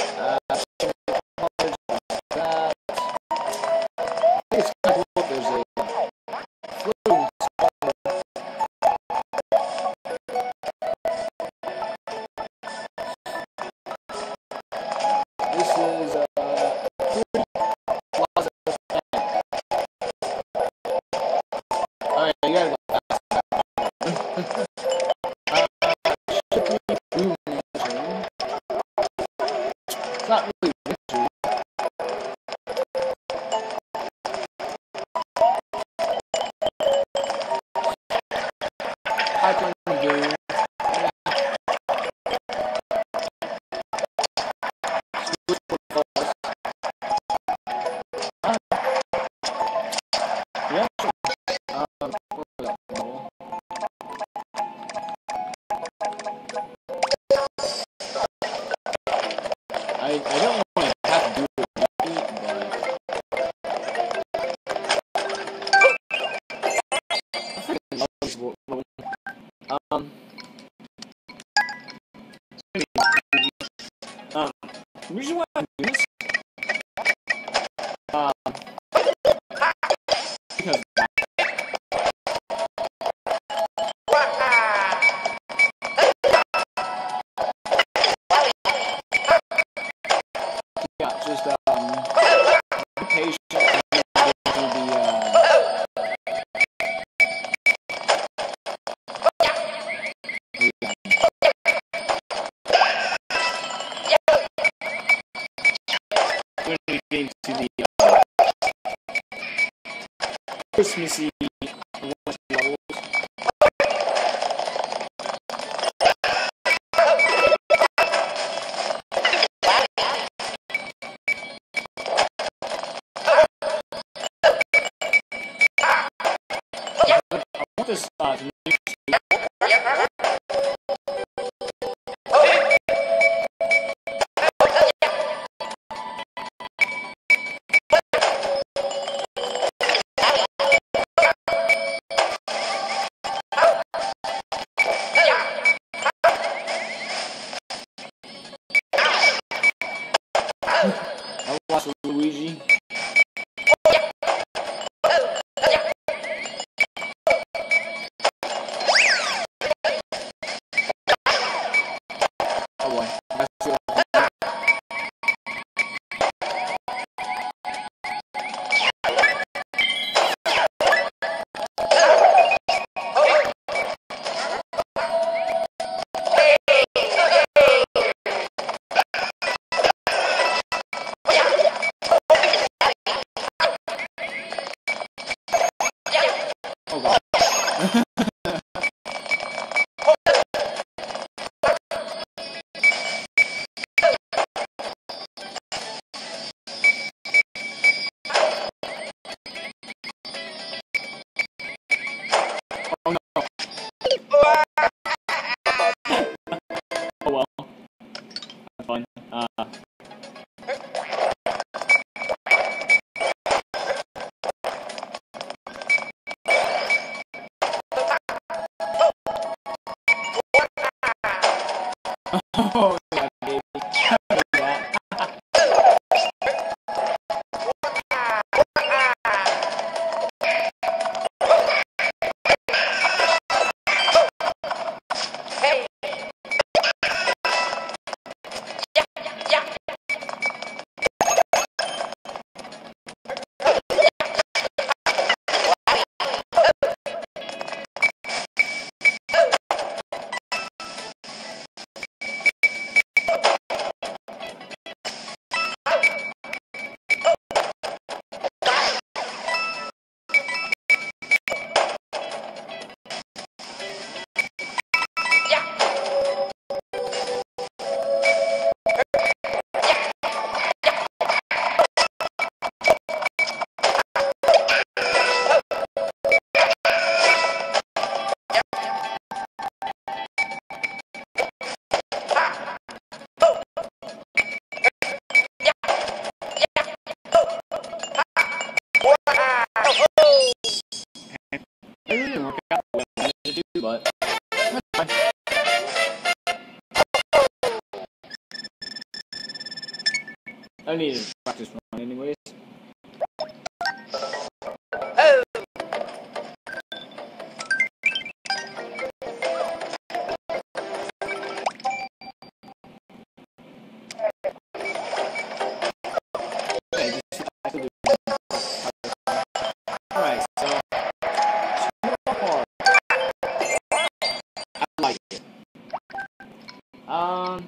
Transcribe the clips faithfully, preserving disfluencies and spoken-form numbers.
Uh, college, that. I think it's kind of cool. There's a floating spot. This is uh, Plaza. Alright, you gotta go fast. uh, Boom Mansion. It's not really winter. High Point Lagoon. Yeah. Um, what was that? I, I don't want to have to do it with me, but I freaking love this world. Um, um, the reason why I'm doing this, um, because yeah, just um, be patient and get to the uh, when we get into the uh, Christmassy levels. I want this uh, to make I watched Luigi. Oh boy, that's it. Oh god. Oh no. Oh well. That's fun. Uh, oh yeah, baby. I knew that. It really didn't work out the way I wanted it to do, but that's fine. I need to practice run anyways. Alright, so hard. I like it. Um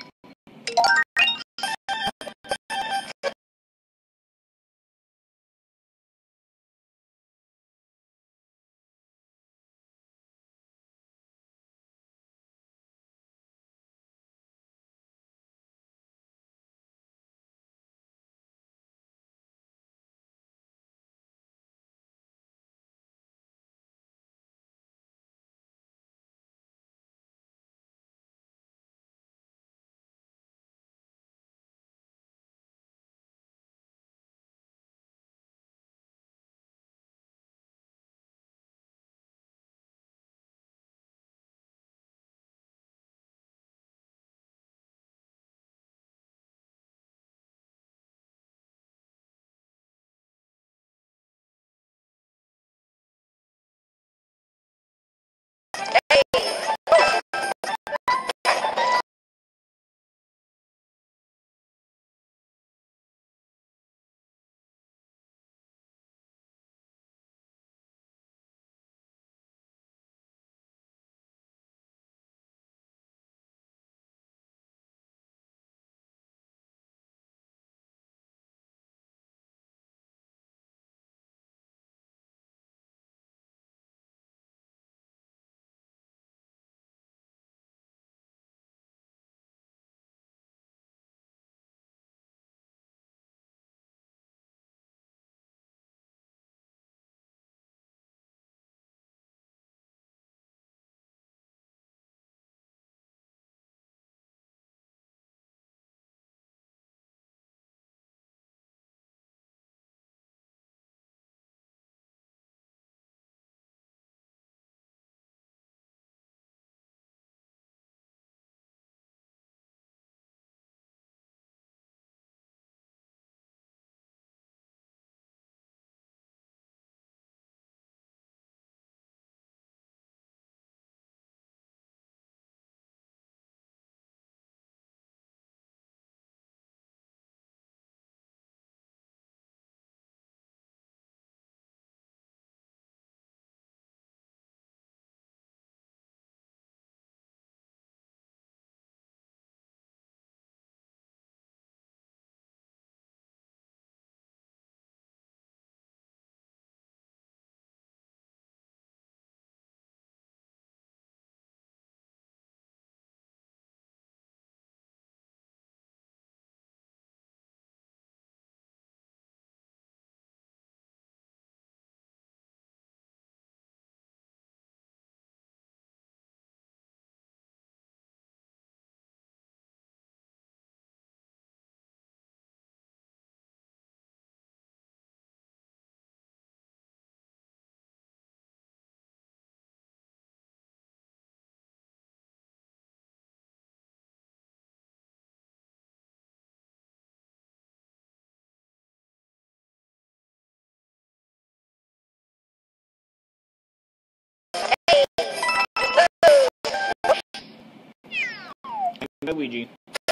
Luigi.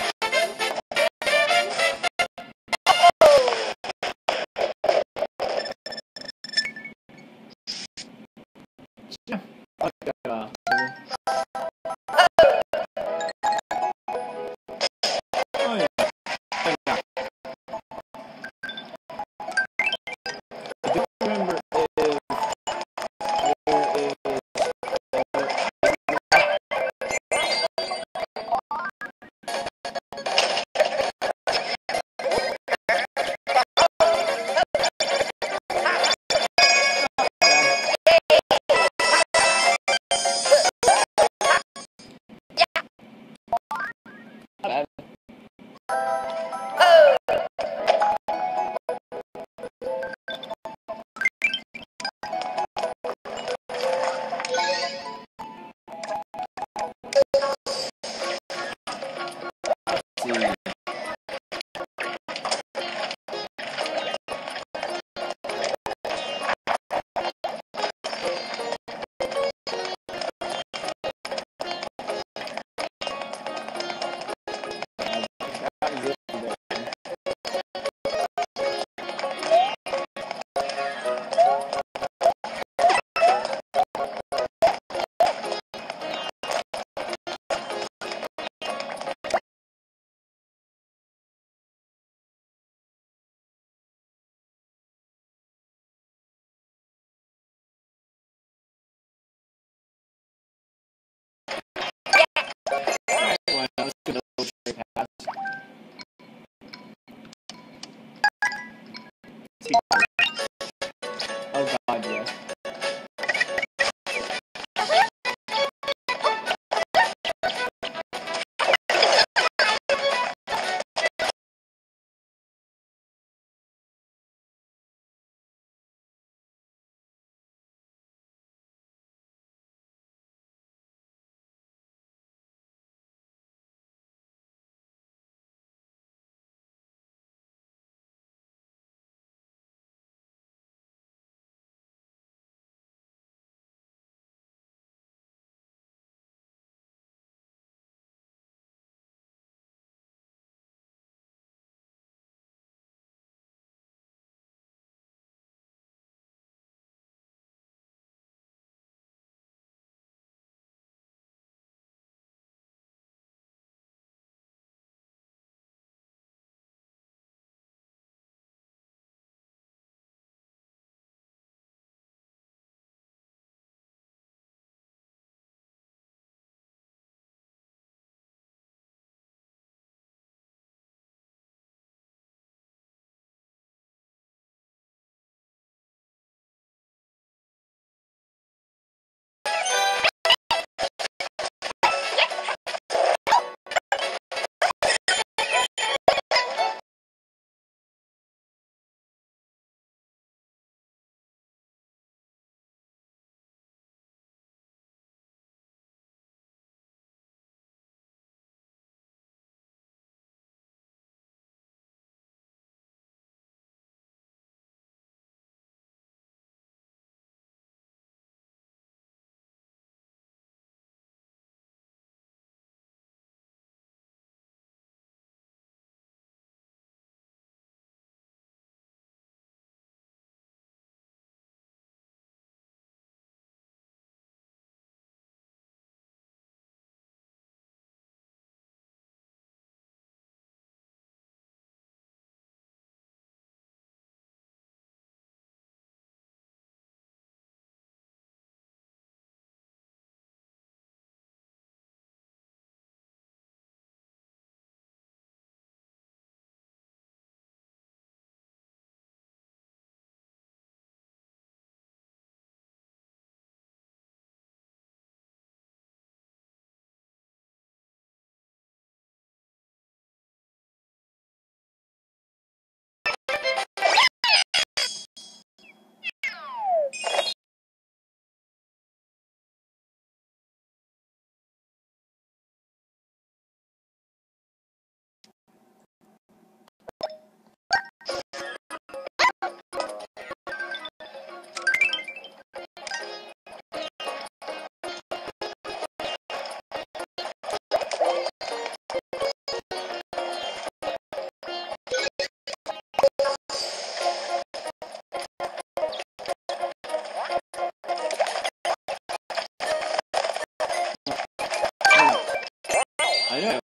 Yeah. I like that, uh, oh yeah. Oh, yeah. I don't remember if there is uh, let's see.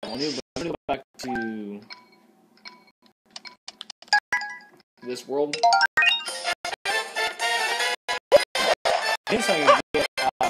I'm gonna go back to this world. Next time you get uh,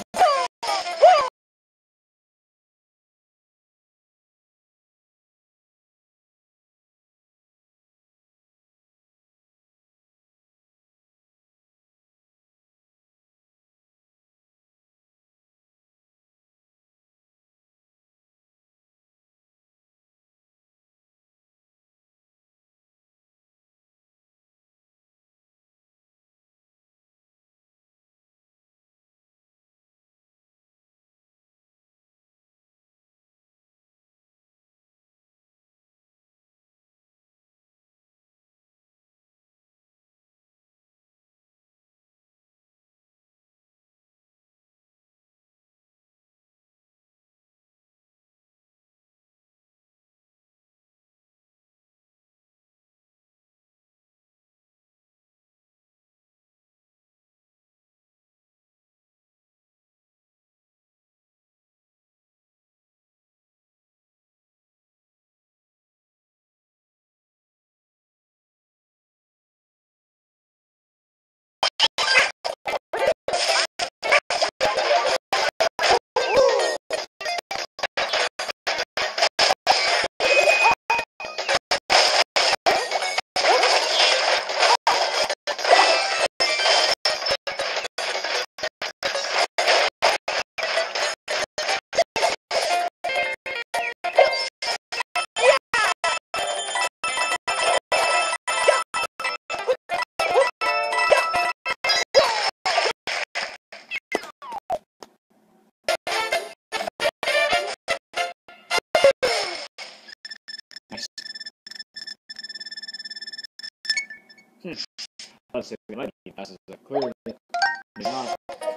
hmm, let's see, it might be passes it clearly. It's not.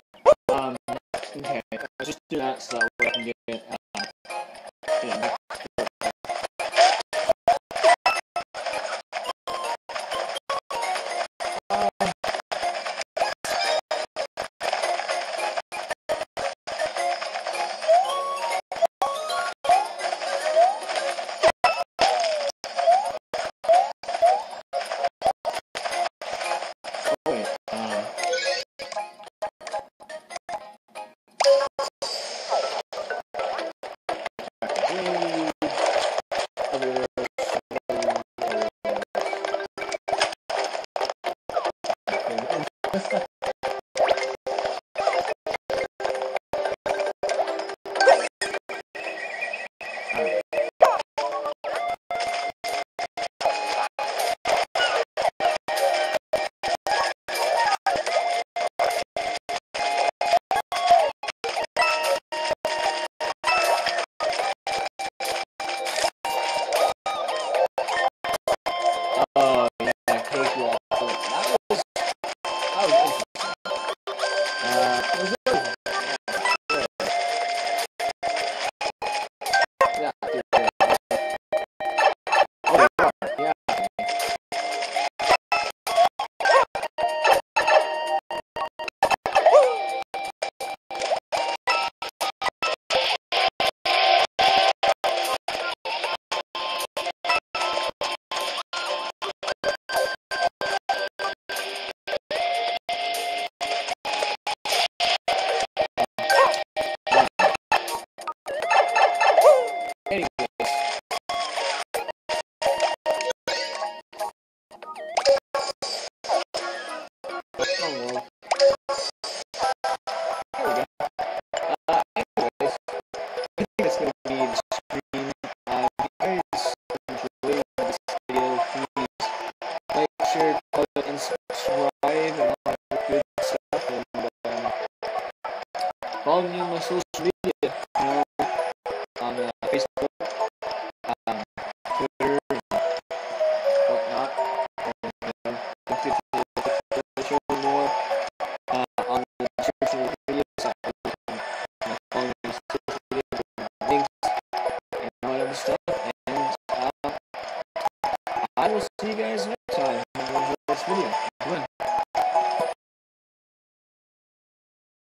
Um, okay, let's just do that so that way I can get uh, yeah. Oh, wait, um, oh, yeah, cake wall. That was, that was interesting. Uh, it was really, yeah, yeah, yeah. Oh, you are, yeah. Anyways, oh well. Here we go. Uh, anyways, I think that's gonna be the stream. Uh, if you guys enjoyed this video, please like, share, comment, and subscribe, and all that good stuff. And um, follow me on my social media, you know, on uh, Facebook, um, Twitter, and whatnot. And, you know, if you want to show me more uh, on the description of the video, so you can uh, follow me on social media, links, and all that other stuff. And uh, I will see you guys next.